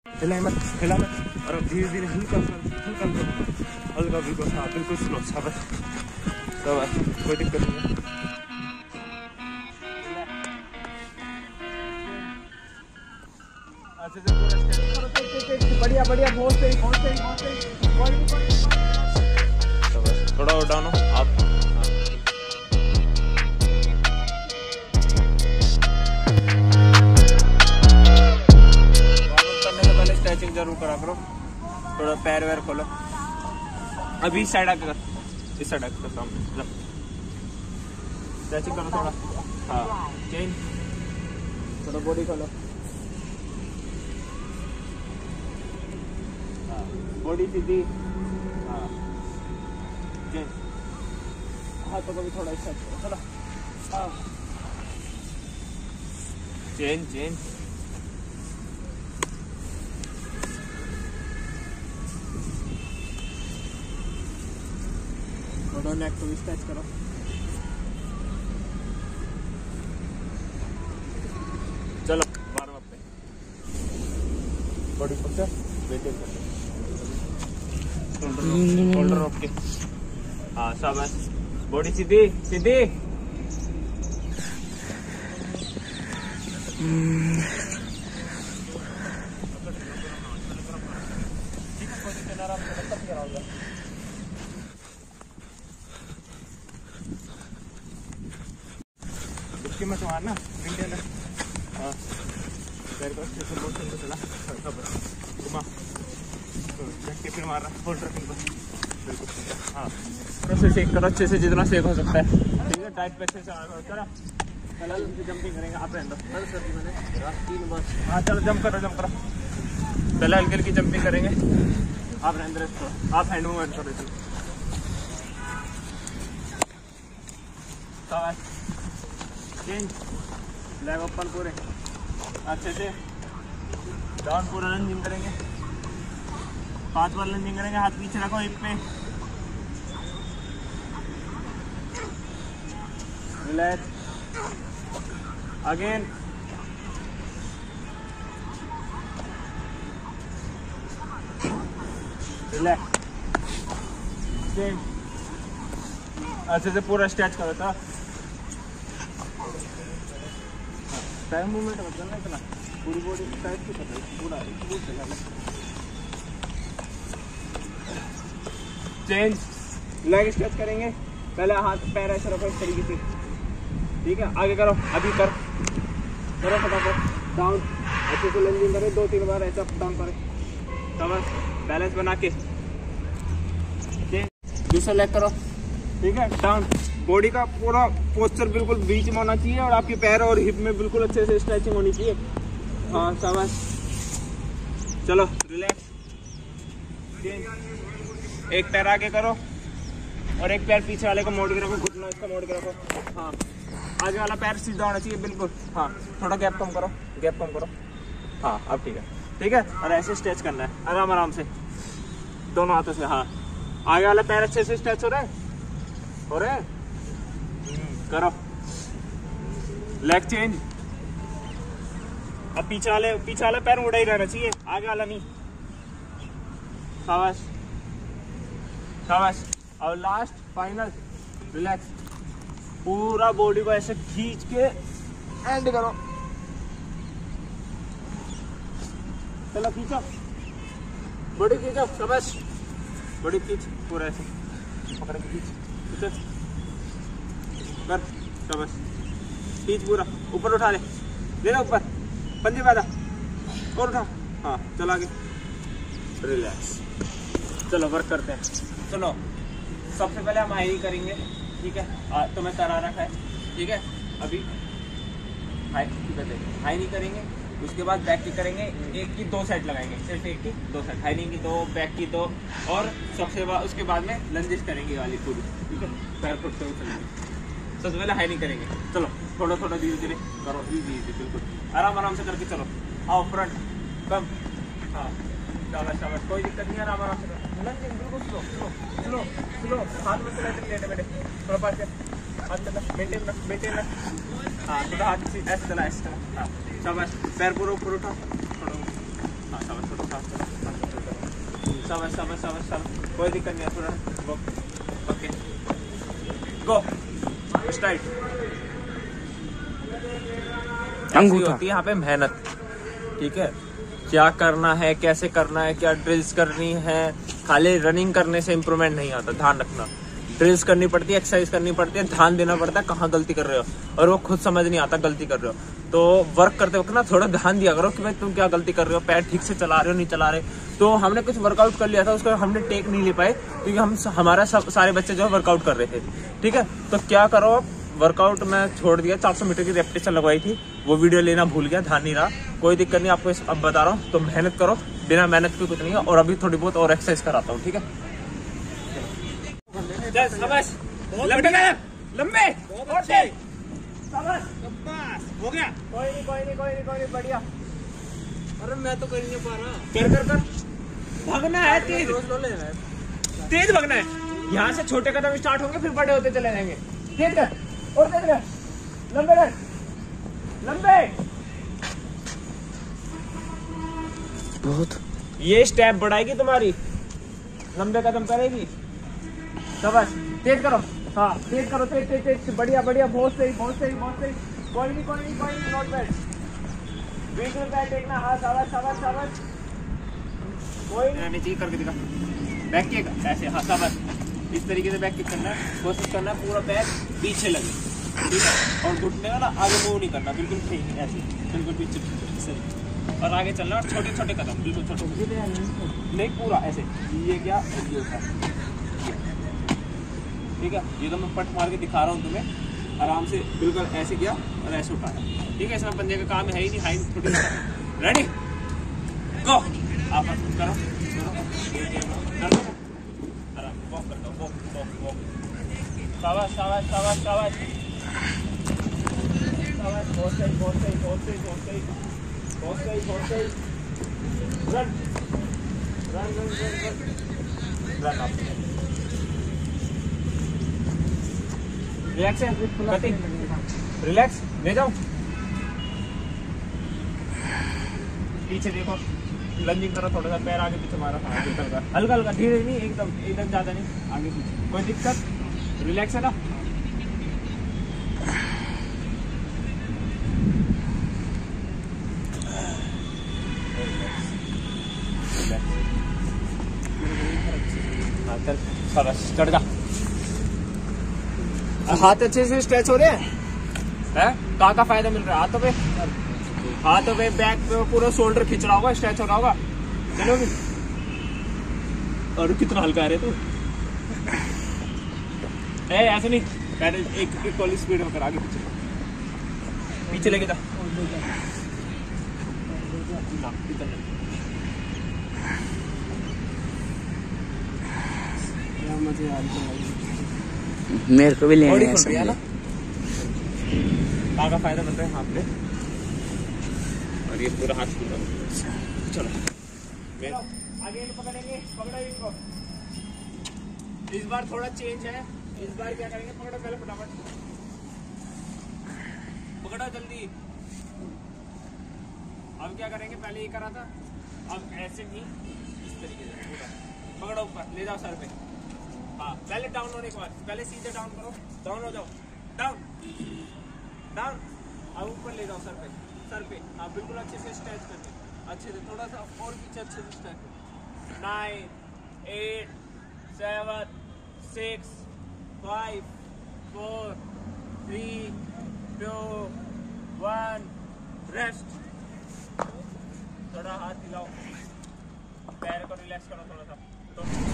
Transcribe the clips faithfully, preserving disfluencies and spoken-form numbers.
हिला मत, हिला मत, और अब धीरे धीरे हल्का हल्का हल्का बिल्कुल, हाँ बिल्कुल स्लो, शाबाश शाबाश, कोई दिक्कत नहीं है। अच्छा अच्छा, बढ़िया बढ़िया, बहुत सही बहुत सही बहुत सही, शाबाश। थोड़ा और डाउन हो आप, स्ट्रेचिंग जरूर करा करो, थोड़ा पैर वैर खोलो। अभी इस साइड आकर, इस साइड आकर सामने स्ट्रेचिंग करो थोड़ा, हाँ चेंज, थोड़ा बॉडी खोलो, हाँ बॉडी सीधी, हाँ चेंज, हाथों को भी थोड़ा इस साइड करो, थोड़ा, हाँ चेंज चेंज, नेक को भी स्ट्रेच करो। चलो वार्म अप पे बॉडी पोस्चर मेंटेन करते हैं, शोल्डर रॉक के, हाँ शाबाश, बॉडी सीधी सीधी, मत मारना, मेंटेन रख, हाँ पैर को अच्छे से मोशन को चला, घुमा, झटके फिर मार रहा, होल्ड रख इनको, बिल्कुल हाँ, अच्छे से शेक करो, अच्छे से जितना शेक हो सकता है, ठीक है। टाइट पैसे से चला, कल जंपिंग करेंगे, आप रहने दो, तीन बस, हाँ चलो जंप करो जंप करो, पहले हल्की हल्की जंपिंग करेंगे, आप रहने दो, आप हैंड मूवमेंट करो, शाबाश, चेंज, लेग ओपन पूरे अच्छे से, डाउन पूरा लंजिंग करेंगे, पांच बार लंजिंग करेंगे, हाथ पीछे रखो हिप पे, रिलैक्स, अगेन, रिलैक्स, चेंज, अच्छे से पूरा स्ट्रेच करो था, टाइम मूवमेंट मत करना इतना, पूरी बॉडी टाइट की करना, पूरा चेंज, लेग स्ट्रेच करेंगे, पहले हाथ पैर ऐसे रखो इस तरीके से, ठीक है, आगे करो, अभी कर करो फटाफट, डाउन, अच्छे से लंजिंग करें, दो तीन बार ऐसा डाउन करें, बस बैलेंस बना के, दूसरा लेग करो, ठीक है, डाउन, बॉडी का पूरा पोस्चर बिल्कुल बीच में होना चाहिए और आपके पैर और हिप में बिल्कुल अच्छे से स्ट्रेचिंग होनी चाहिए, हाँ शाबाश, चलो रिलैक्स, एक पैर आगे करो और एक पैर पीछे वाले को मोड़ के रखो, घुटना इसका मोड़ के रखो, हाँ आगे वाला पैर सीधा होना चाहिए बिल्कुल, हाँ थोड़ा गैप कम करो, गैप कम करो, हाँ अब ठीक है, ठीक है, और ऐसे स्ट्रेच करना है आराम आराम से दोनों हाथों से, हाँ आगे वाला पैर अच्छे से स्ट्रेच हो रहा है, हो रहा है, करो, लेग चेंज, अब पीछे वाले पीछे वाला पैर मुड़ा ही रहना चाहिए, आगे वाला नहीं, शाबाश शाबाश, और लास्ट फाइनल, रिलैक्स, पूरा बॉडी को ऐसे खींच के एंड करो, चलो खींचो, बॉडी खींचो, शाबाश, बॉडी खींच, पूरा ऐसे पकड़ के खींच, खींचो कर, शाबाश, खींच पूरा, ऊपर उठा ले, ले लो ऊपर, पंजे पैदा और उठा, हाँ चलो आगे, रिलैक्स, चलो वर्क करते हैं, चलो सबसे पहले हम हाई करेंगे, ठीक है, आ, तो मैं करा रखा है, ठीक है, अभी हाई हाई नहीं करेंगे, उसके बाद बैक की करेंगे, एक की दो साइड लगाएंगे, सिर्फ एक की दो साइड, हाई नहीं की दो, बैक की दो, और सबसे बाद उसके बाद में लंजिश करेंगे वाली पूरी, ठीक है, पैर फुटते हुए चलेंगे, सबसे पहले हाई नहीं करेंगे, चलो थोड़ा थोड़ा धीरे धीरे करो, इजी इजी बिल्कुल आराम आराम से करके चलो, आओ फ्रंट कम, हाँ शाबाश शाबाश, कोई दिक्कत नहीं, आराम आराम से करो, लंजिंग बिल्कुल स्लो स्लो स्लो स्लो, हाथ में चला लेटे बैठे, थोड़ा पास हाथ चला, मेंटेन रख मेंटेन रख, हाँ थोड़ा हाथ ऐसे चला ऐसे चला, हाँ शाबाश, पैर पूरा ऊपर उठा, थोड़ा हाँ शाबाश छोड़ो, शाबाश शाबाश शाबाश शाबाश, कोई दिक्कत नहीं है, थोड़ा गो, ओके गो स्टार्ट। ऐसी होती है यहाँ पे मेहनत, ठीक है। क्या करना है, कैसे करना है, क्या ड्रिल्स करनी है, खाली रनिंग करने से इम्प्रूवमेंट नहीं आता, ध्यान रखना। ड्रिल्स करनी पड़ती है, एक्सरसाइज करनी पड़ती है, ध्यान देना पड़ता है कहाँ गलती कर रहे हो, और वो खुद समझ नहीं आता गलती कर रहे हो। तो वर्क करते वक्त ना थोड़ा ध्यान दिया करो कि भाई तुम क्या गलती कर रहे हो, पैर ठीक से चला रहे हो नहीं चला रहे। तो हमने कुछ वर्कआउट कर लिया था, उसको हमने टेक नहीं ले पाए क्योंकि हम हमारा सब सारे बच्चे जो है वर्कआउट कर रहे थे, ठीक है। तो क्या करो, वर्कआउट में छोड़ दिया, चार सौ मीटर की रेपिटेशन लगवाई थी, वो वीडियो लेना भूल गया, ध्यान नहीं रहा, कोई दिक्कत नहीं, आपको अब बता रहा हूँ। तो मेहनत करो, बिना मेहनत के कुछ नहीं है। और अभी थोड़ी बहुत और एक्सरसाइज कराता हूँ, ठीक है। लंबे लंबे हो गया, कोई नहीं कोई नहीं कोई नहीं कोई नहीं, बढ़िया। अरे मैं तो कर नहीं पा रहा, कर कर कर, भागना है तेज, तेज भागना है। यहाँ से छोटे कदम स्टार्ट होंगे, फिर बड़े होते चले जाएंगे। तेज कर और तेज कर, लंबे कर, लंबे बहुत। ये स्टेप बढ़ाएगी तुम्हारी, लंबे कदम करेगी। शाबाश, तेज करो, हाँ तेज करो, तेज तेज तेज, बढ़िया बढ़िया, बहुत सही बहुत सही बहुत सही, कोई नहीं कोई नहीं कोई नहीं, नॉट बैड, बिल्कुल बैड देखना, हाँ शाबाश शाबाश शाबाश, कोई नहीं नीचे करके दिखा, बैक किक ऐसे, हाँ शाबाश, इस तरीके से बैक किक करना है, कोशिश करना है पूरा पैर पीछे लगे, ठीक है। और घुटने का ना आगे मूव नहीं करना, बिल्कुल ठीक ऐसे, बिल्कुल पीछे सही, और आगे चलना, और छोटे छोटे कदम, बिल्कुल छोटे नहीं, पूरा ऐसे, ये क्या ये उठा, ठीक है। ये तो मैं पट मार के दिखा रहा हूँ तुम्हें, आराम से बिल्कुल ऐसे किया और ऐसे उठाया, ठीक है। इसमें बंदे का काम है ही नहीं, हाई छोटी, रेडी गो, आप करो शाबाश शाबाश शाबाश शाबाश शाबाश, बहुत सही बहुत सही बहुत सही बहुत सही बहुत सही बहुत सही, run run run run run run, relax है, रिलैक्स, ले जाओ पीछे, देखो लंजिंग करो, थोड़ा सा पैर आगे पीछे मारो, हाँ हल्का हल्का हल्का, धीरे नहीं, एकदम एकदम ज्यादा नहीं, आगे पीछे, कोई दिक्कत, रिलैक्स है ना। हाँ चल शाबाश, चढ़ जा, हाथ अच्छे से स्ट्रेच हो रहे हैं, हैं कहाँ का फायदा मिल रहा है, हाथों पे हाथों पे बैक पे पूरा शोल्डर खिंच रहा होगा, स्ट्रेच हो रहा होगा, चलोगी। और कितना हल्का है रे तू, ए ऐसे नहीं, पहले एक एक कॉल स्पीड में कर, आगे पीछे पीछे लेके जा, मुझे मेरे को भी लेना है ना, कहाँ का फायदा मिल रहा है हाथ पे, और ये पूरा हाथ पूरा, चलो आगे पकड़ेंगे, पकड़ो इसको, इस बार थोड़ा चेंज है, इस बार क्या करेंगे, पकड़ो पहले फटाफट, पकड़ो जल्दी। अब क्या करेंगे, पहले ये करा था, अब ऐसे नहीं, इस तरीके से पकड़ो, ऊपर ले जाओ सर पे, हाँ पहले डाउन होने के बाद, पहले सीधे डाउन करो, डाउन हो जाओ, डाउन डाउन, अब ऊपर ले जाओ सर पे, सर पे, हाँ बिल्कुल अच्छे से स्ट्रेच करके, अच्छे से थोड़ा सा और पीछे अच्छे से stretch, nine eight seven six five four three two one, rest, थोड़ा हाथ हिलाओ, पैर को रिलैक्स करो थोड़ा सा, तो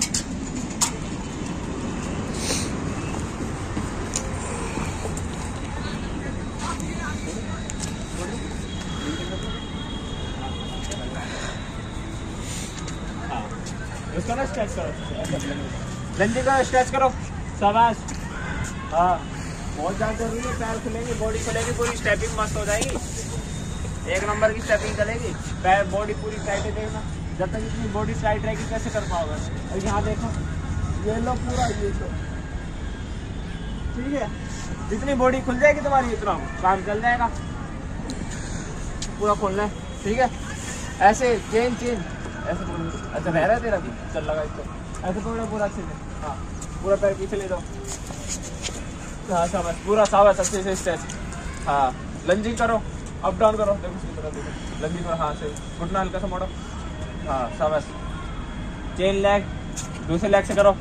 इसको ना स्ट्रेच करो, लंजिंग का स्ट्रेच करो, शाबाश, हाँ बहुत ज्यादा जरूरी है, पैर खुलेंगे, बॉडी खुलेगी, पूरी स्टेपिंग मस्त हो जाएगी, एक नंबर की स्टेपिंग चलेगी, पैर बॉडी पूरी टाइट है, देखना जब तक इतनी बॉडी टाइट रहेगी कैसे कर पाओगे। और यहाँ देखो, ये लो पूरा, ये लो, ठीक है, जितनी बॉडी खुल जाएगी तुम्हारी उतना काम चल जाएगा, पूरा खोलना है, ठीक है। ऐसे चेन चेन ऐसे पकड़। अच्छा रह रहा है तेरा भी, चल लगा इसको ऐसे पकड़ो पूरा अच्छे से। हाँ पूरा पैर पीछे ले दो। हाँ शाबाश, पूरा शाबाश, अच्छे से स्ट्रेच। हाँ लंजिंग करो, अप डाउन करो, देखो उसकी तरफ देखो, लंजिंग करो। हाँ सही, घुटना हल्का सा मोड़ो। हाँ शाबाश, चेन लेग, दूसरे लेग से करो।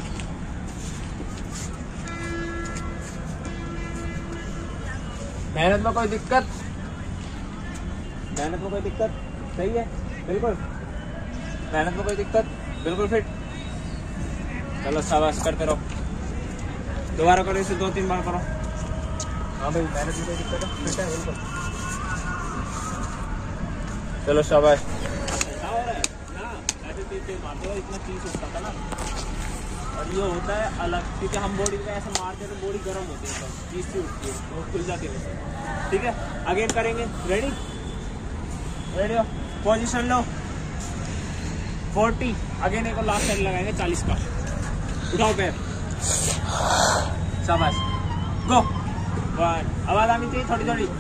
मेहनत में कोई दिक्कत, मेहनत में कोई दिक्कत, सही है बिल्कुल, मेहनत में कोई दिक्कत, बिल्कुल फिट। चलो शाबाश, करते रहो, दोबारा करो इसे, दो तीन बार करो। हाँ भाई मेहनत में कोई दिक्कत है, फिट है बिल्कुल। चलो शाबाश। क्या हो रहा है ना, ऐसे तेज तेज मारते हो, इतना चीज उठता था ना, और ये होता है अलग, क्योंकि हम बॉडी में ऐसे मारते हैं तो बॉडी गर्म होती है, चीज सी उठती है, वो खुल जाती है। ठीक है, अगेन करेंगे, रेडी रेडी हो, पोजीशन लो, फोर्टी, अगेन एक और लास्ट टाइम लगाएंगे चालीस का। उठाओ पैर, शाबाश, गो। वन, आवाज आनी चाहिए थोड़ी थोड़ी।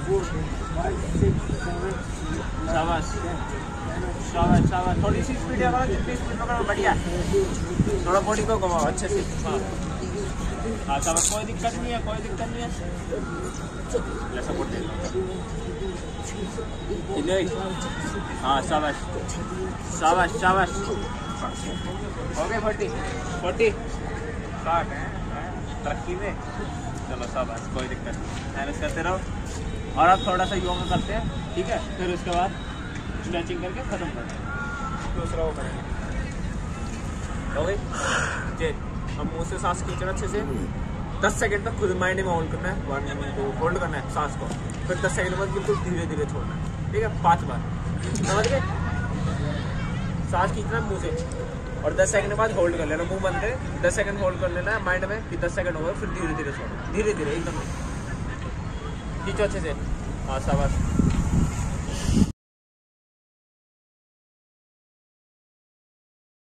शाबाश शाबाश शाबाश, थोड़ी सी स्पीड है, जितनी स्पीड पकड़ो बढ़िया, थोड़ा बॉडी को घुमाओ अच्छे से। हाँ हाँ शाबाश, कोई दिक्कत नहीं है, कोई दिक्कत नहीं है। सपोर्ट दे दो। हाँ शाबाश शाबाश शाबाश, हो गए फोर्टी फोर्टी साठ है तरक्की में। चलो शाबाश, कोई दिक्कत नहीं, मैनेज करते रहो। और अब थोड़ा सा योगा करते हैं, ठीक है, फिर उसके बाद स्ट्रेचिंग करके खत्म करते हैं। दूसरा वो करेंगे, हो गई जी। अब मुँह से सांस खींचना अच्छे से, दस सेकंड तक खुद माइंड में होल्ड करना है, वन टू होल्ड करना है सांस को, फिर दस सेकंड बाद बिल्कुल धीरे धीरे छोड़ना है, ठीक है, पाँच बार, समझ गए। सांस खींचना मुँह से और दस सेकंड बाद होल्ड कर लेना, मुंह बंद है, दस सेकंड होल्ड कर लेना है माइंड में, फिर दस सेकंड हो गए, फिर धीरे धीरे छोड़ो, धीरे धीरे एकदम खींचो अच्छे से। हाँ शाबाश,